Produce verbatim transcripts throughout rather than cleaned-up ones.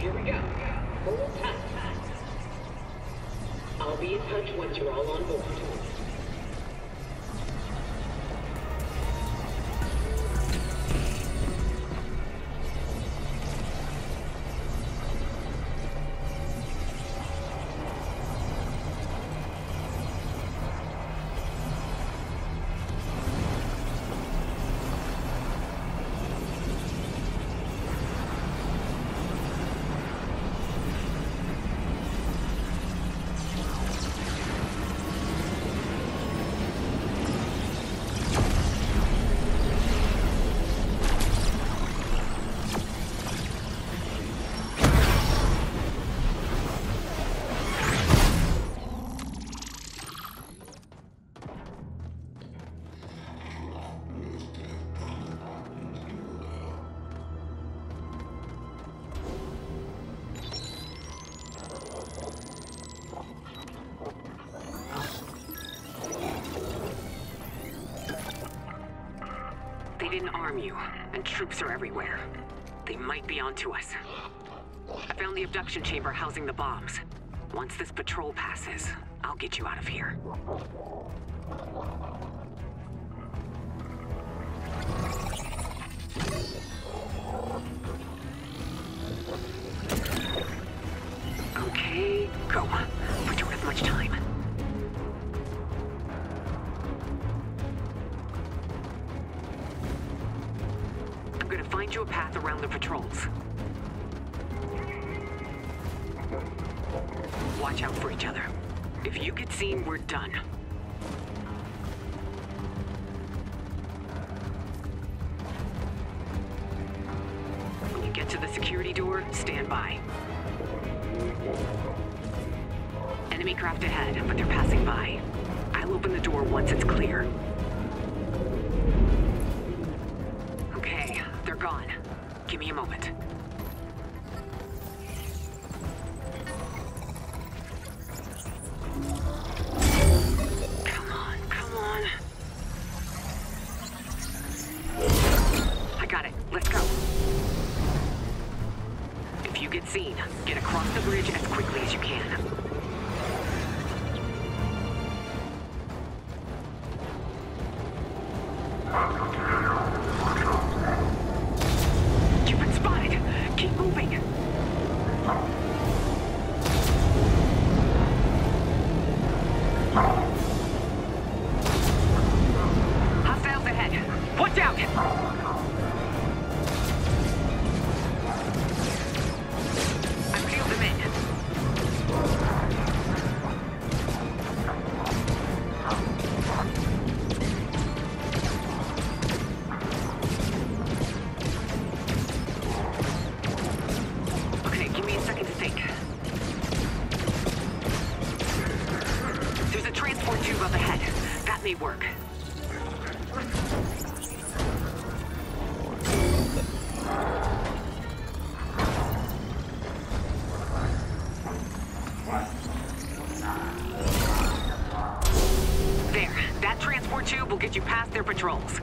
Here we go. Hold tight. I'll be in touch once you're all on board. They didn't arm you, and troops are everywhere. They might be onto us. I found the abduction chamber housing the bombs. Once this patrol passes, I'll get you out of here. Okay, go. We don't have much time. I'm gonna find you a path around the patrols. Watch out for each other. If you get seen, we're done. When you get to the security door, stand by. Enemy craft ahead, but they're passing by. I'll open the door once it's clear. Okay, they're gone. Give me a moment. Come on, come on. I got it. Let's go. If you get seen, get across the bridge as quickly as you can. You've been spotted. Keep moving. Hostiles ahead. Watch out! I peeled them in. Okay, give me a second to think. There's a transport tube up ahead. That may work. There, that transport tube will get you past their patrols.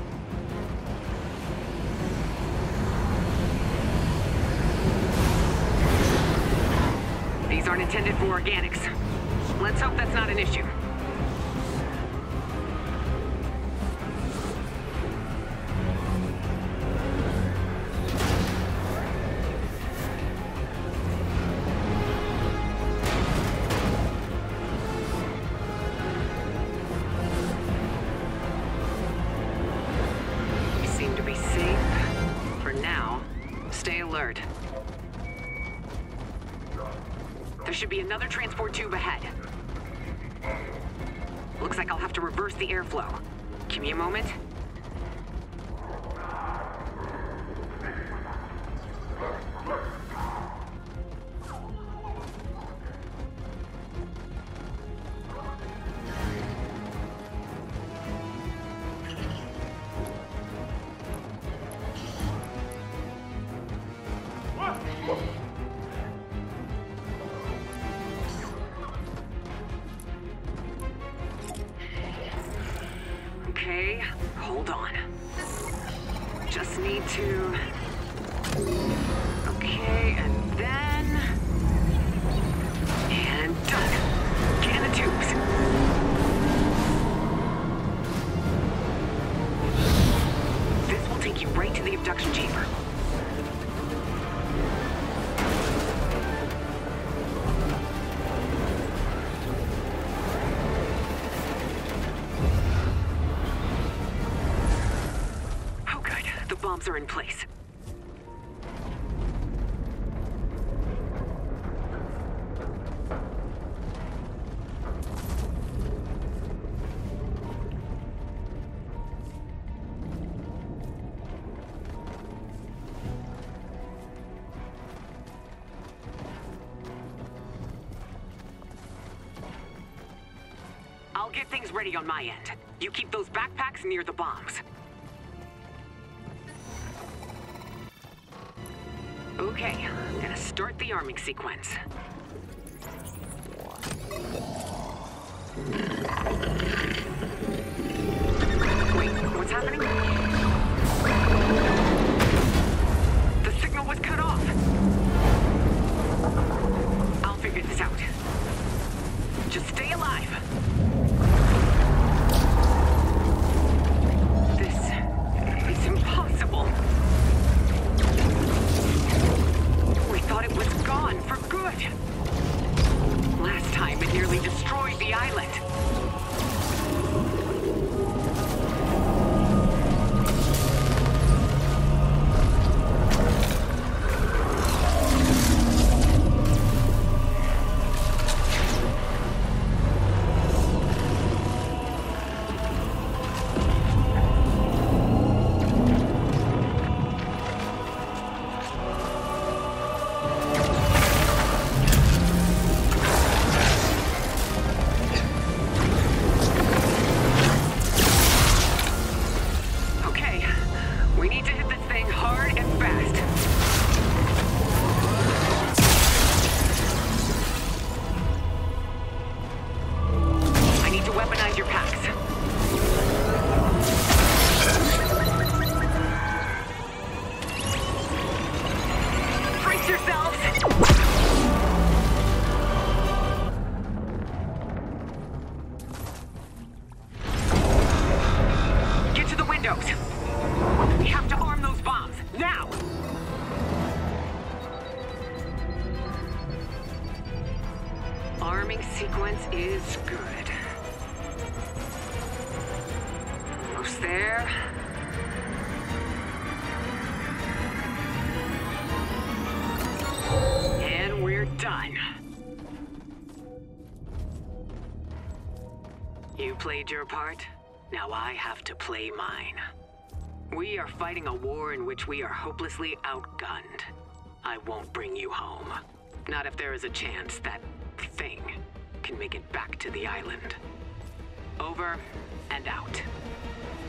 These aren't intended for organics. Let's hope that's not an issue. You seem to be safe. For now, stay alert. There should be another transport tube ahead. Looks like I'll have to reverse the airflow. Give me a moment. Okay, hold on. Just need to... Okay, and Then... And done. Get in the tubes. This will take you right to the abduction chamber. Oh good, the bombs are in place. I'll get things ready on my end. You keep those backpacks near the bombs. Okay, I'm gonna start the arming sequence. Wait, what's happening? The signal was cut off. I'll figure this out. Just stay alive. This is impossible. We thought it was gone for good. Last time it nearly destroyed the island. We have to arm those bombs, now! Arming sequence is good. Almost there. And we're done. You played your part. Now I have to play mine. We are fighting a war in which we are hopelessly outgunned. I won't bring you home. Not if there is a chance that thing can make it back to the island. Over and out.